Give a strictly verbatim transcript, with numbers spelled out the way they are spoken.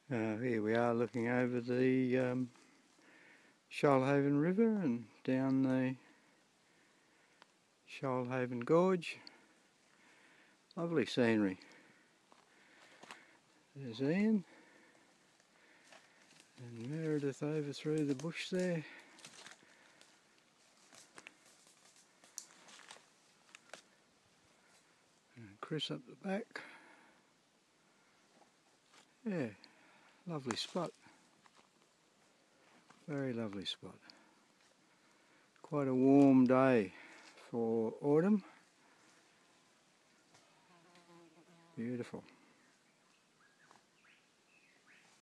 Uh, here we are looking over the um, Shoalhaven River and down the Shoalhaven Gorge. Lovely scenery. There's Ian and Meredith over through the bush there. And Chris up the back. Yeah, lovely spot. Very lovely spot. Quite a warm day for autumn. Beautiful.